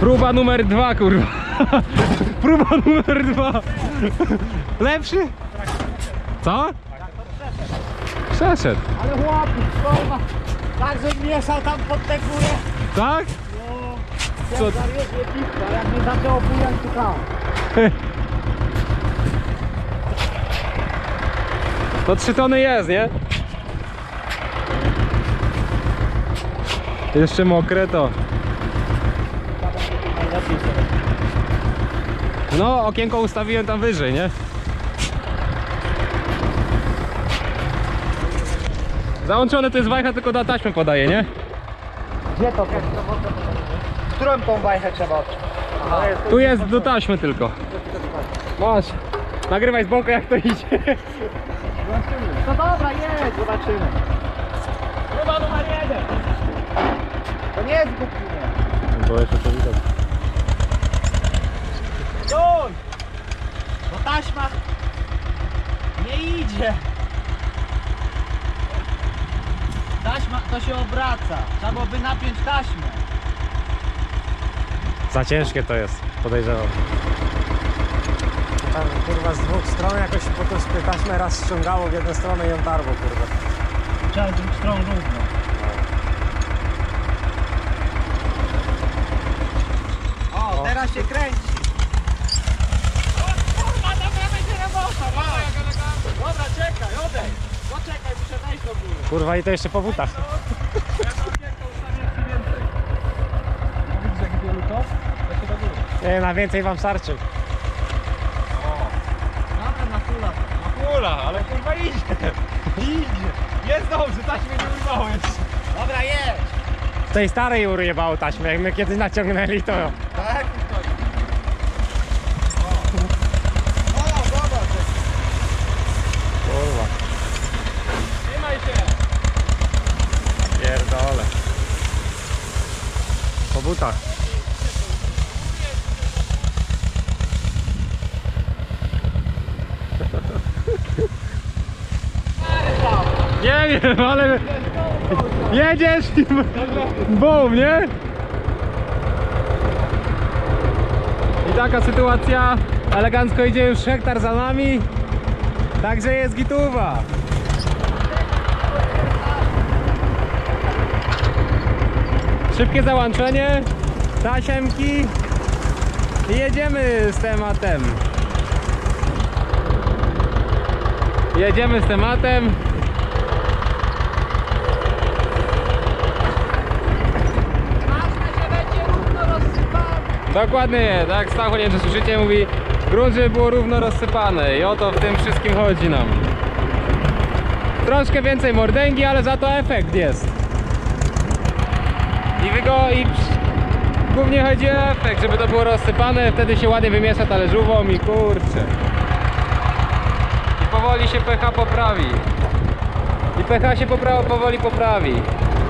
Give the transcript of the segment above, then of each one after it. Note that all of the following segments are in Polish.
Próba numer 2, kurwa. Próba numer 2. Lepszy? Co? Przeszedł. Ale chłopu, kurwa, tak że mieszał tam pod te góry. Tak? No, Co? jak zawiezły piwko, jak nie zaczęło bujać, to tam. To 3 tony jest, nie? Jeszcze mokre to. No, okienko ustawiłem tam wyżej, nie? Załączone to jest wajcha, tylko na taśmę podaje, nie? Gdzie to? Którą tą wajchę trzeba odciąć? Tu jest do taśmy tylko. Masz. Nagrywaj z boku, jak to idzie. No dobra, jedź, zobaczymy. Próba numer 1. To nie jest głupie. Bo jeszcze to widać. Stój! Bo taśma nie idzie. Taśma to się obraca. Trzeba byłoby napiąć taśmę. Za ciężkie to jest, podejrzewam. Tam kurwa z dwóch stron jakoś po tą taśmę raz ściągało w jedną stronę i ją tarło, kurwa. Trzeba z dwóch stron równo. O, teraz się kręci. Kurwa, dobra, będzie robota. Dobra, czekaj, odejdź. Poczekaj, muszę wejść do góry. Kurwa i to jeszcze po butach. Nie, na więcej wam starczy. Dobra, na kula. Kula, ale kurwa idzie. Idzie. Jest dobrze, taśmy nie urywało jeszcze. Dobra, jedź. W tej starej uryjebało taśmę, jak my kiedyś naciągnęli to... Tak? O, zobacz. Kurwa, Trzymaj się. pierdole. Po butach. Nie wiem, ale jedziesz i bum, nie? I taka sytuacja, elegancko idzie już hektar za nami, także jest gituwa. Szybkie załączenie, tasiemki i jedziemy z tematem. Jedziemy z tematem. Ważne, że będzie równo rozsypane. Dokładnie, tak Stachu, nie wiem czy słyszycie, mówi grunt, żeby było równo rozsypane i o to w tym wszystkim chodzi nam. Troszkę więcej mordęgi, ale za to efekt jest. Głównie chodzi o efekt, żeby to było rozsypane, wtedy się ładnie wymiesza talerzówą i kurczę. I powoli się pH poprawi. I pH się powoli poprawi.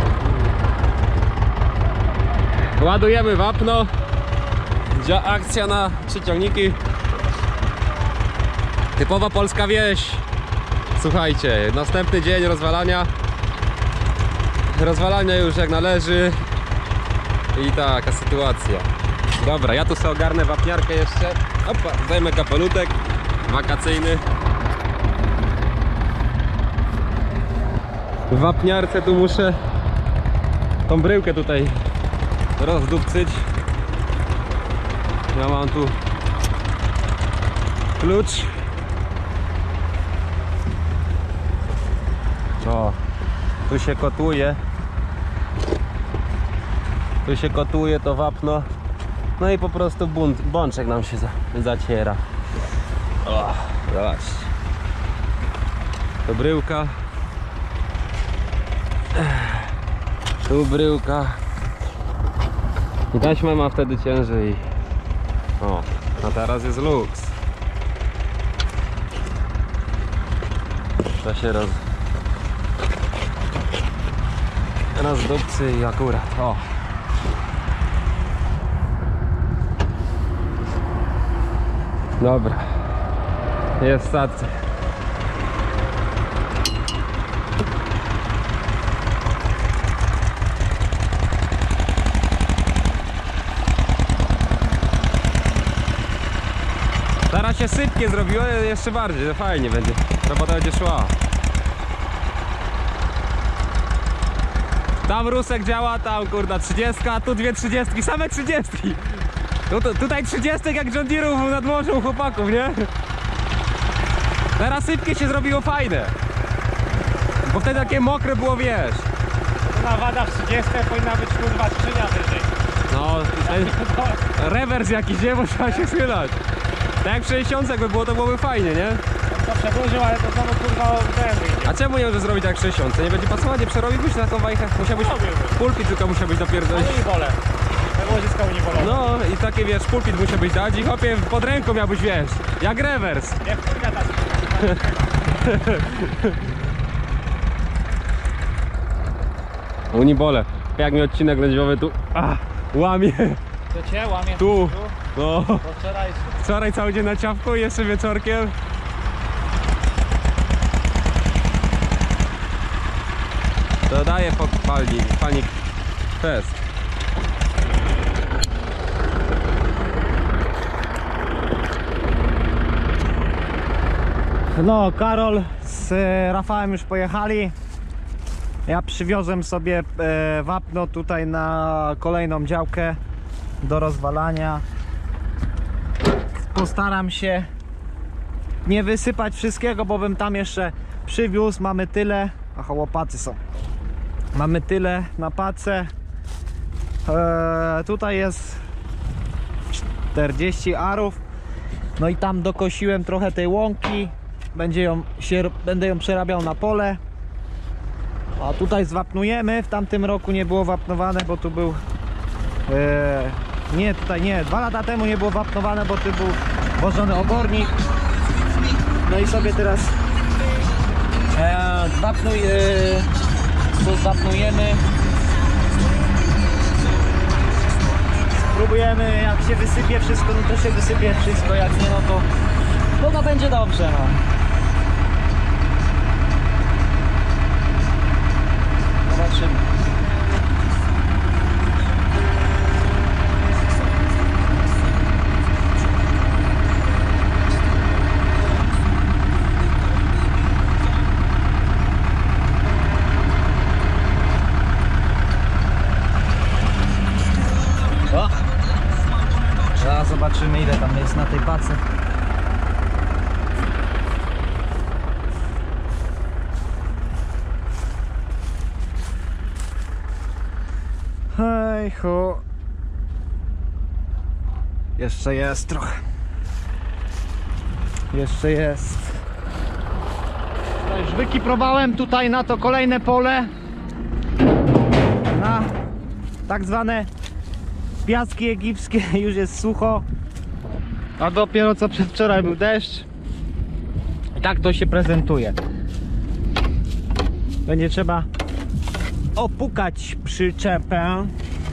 Ładujemy wapno. Akcja na 3 ciągniki. Typowa polska wieś. Słuchajcie, następny dzień rozwalania. Rozwalania już jak należy. I taka sytuacja. Dobra, ja tu sobie ogarnę wapniarkę jeszcze. Opa, zajmę kapelutek wakacyjny. W wapniarce tu muszę tą bryłkę tutaj rozdupcyć. Ja mam tu klucz. O, tu się kotuje. Tu się kotuje to wapno. No i po prostu bączek nam się zaciera. O, zobaczcie. To bryłka. Tu bryłka. I taśma ma wtedy ciężej. O, a teraz jest luks. Trzeba się rozdupcy i akurat. O. Dobra. Jest stacja. Zaraz się sypkie zrobiło, jeszcze bardziej, to fajnie będzie. Robota będzie szła. Tam rusek działa, tam kurda 30, a tu dwie 30, same 30. Tutaj 30 jak John Deere'ów nad morzem chłopaków, nie? Teraz sypkie się zrobiło fajne. Bo wtedy takie mokre było, wiesz. Na wada w 30 powinna być kurwa skrzynia wyżej. No, rewers jakiś, nie? Bo trzeba się schylać. Tak jak w 60 jakby było, to byłoby fajnie, nie? To przedłużył, ale to znowu kurwa ten wyjdzie. A czemu nie może zrobić tak jak w 60? Nie będzie pasować, nie przerobiłbyś na taką wajchę? Musiał być pulpit, tylko musiał być dopierdolić. Unibole. To łodziska unibolowe. No i takie wiesz, pulpit musiał być dać i chłopie pod ręką miałbyś, wiesz, jak rewers. Nie wkurwia ta Unibole, jak mi odcinek lędźwiowy tu łamie, To cię łamie. tu, no. Bo wczoraj Wczoraj cały dzień na ciawku i jeszcze wieczorkiem. Dodaję palnik fest. No, Karol z Rafałem już pojechali. Ja przywiozłem sobie wapno tutaj na kolejną działkę do rozwalania. Postaram się nie wysypać wszystkiego, bo bym tam jeszcze przywiózł. Mamy tyle. Aha, łopaty są. Mamy tyle na pacę. Tutaj jest 40 arów. No i tam dokosiłem trochę tej łąki. Będę ją przerabiał na pole. A tutaj zwapnujemy. W tamtym roku nie było wapnowane, bo tu był nie, tutaj nie, 2 lata temu nie było wapnowane, bo tu był włożony obornik. No i sobie teraz zwapnujemy. Spróbujemy, jak się wysypie wszystko, no to się wysypie wszystko, jak nie, no to będzie dobrze, no. Zobaczymy. O! Zaraz zobaczymy, ile tam jest na tej pacy. Hej ho. Jeszcze jest trochę. Jeszcze jest. Już wykiprowałem tutaj na to kolejne pole. Na tak zwane piaski egipskie. Już jest sucho. A dopiero co przedwczoraj był deszcz. I tak to się prezentuje. Będzie trzeba opukać przyczepę.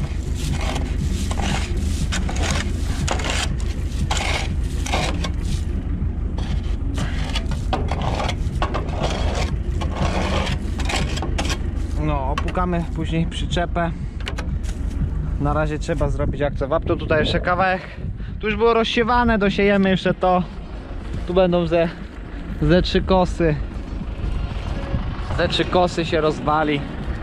No, opukamy później przyczepę. Na razie trzeba zrobić jak to wapno. Tutaj jeszcze kawałek. Tu już było rozsiewane, dosiejemy jeszcze to. Tu będą ze 3 kosy. Ze 3 kosy się rozwali.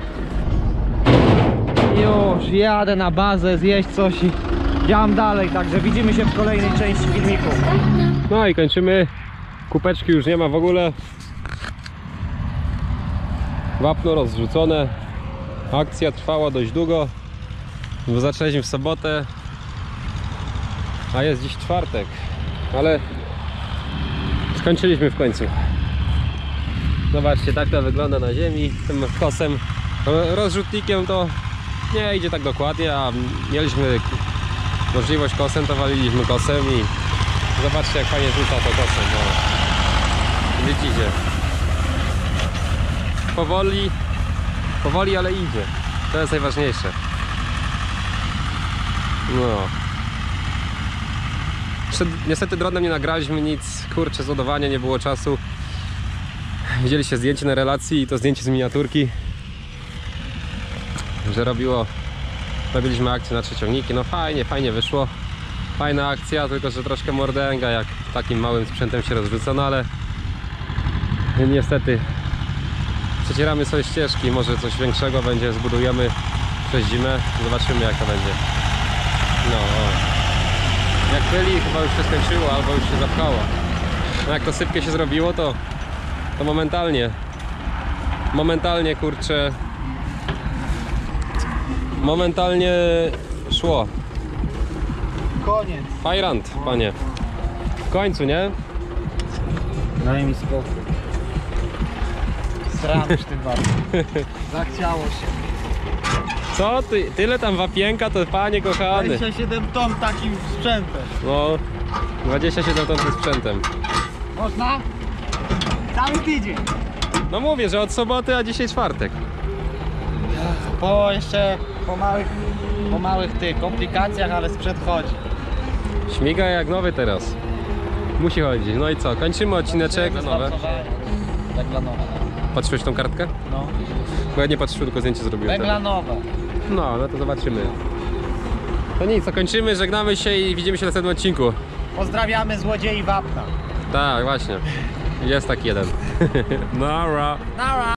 Już jadę na bazę zjeść coś i działam dalej, także widzimy się w kolejnej części filmiku. No i kończymy. Kupeczki już nie ma w ogóle. Wapno rozrzucone. Akcja trwała dość długo, bo zaczęliśmy w sobotę, a jest dziś czwartek, ale skończyliśmy w końcu. Zobaczcie, tak to wygląda na ziemi. Tym kosem, rozrzutnikiem to nie idzie tak dokładnie, a mieliśmy możliwość kosem, to waliliśmy kosem i zobaczcie, jak fajnie rzuca to kosem. No. Widzicie, powoli, ale idzie. To jest najważniejsze. No. Niestety dronem nie nagraliśmy nic, kurczę, z ładowania nie było czasu. Widzieliście zdjęcie na relacji i to zdjęcie z miniaturki, że robiliśmy akcję na 3 ciągniki. No fajnie wyszło. Fajna akcja, tylko że troszkę mordęga, jak takim małym sprzętem się rozrzuca, no ale niestety przecieramy sobie ścieżki, może coś większego będzie, zbudujemy przez zimę, zobaczymy jak to będzie. No, o. Jak byli, chyba już się skończyło, albo już się zapchało. No jak to sypkie się zrobiło, to momentalnie kurczę, momentalnie szło. Koniec. Fajrant, panie. W końcu, nie? Daj mi spokój. Sram tym bardzo. Zachciało się. Co ty? Tyle tam wapienka, to panie kochany. 27 ton takim sprzętem. No, 27 ton tym sprzętem. Można? Cały tydzień. No mówię, że od soboty, a dzisiaj czwartek. Po małych tych komplikacjach, ale sprzęt chodzi. Śmiga jak nowy teraz. Musi chodzić. No i co? Kończymy odcineczek. Nowe. Węgla nowa. Patrzyłeś tą kartkę? No. Bo ja nie patrzyłem, tylko zdjęcie zrobiłem. Węgla nowa. No to zobaczymy. To nic, to kończymy, żegnamy się i widzimy się w następnym odcinku. Pozdrawiamy złodziei wapna. Tak, właśnie. Jest taki jeden. Nara. Nara.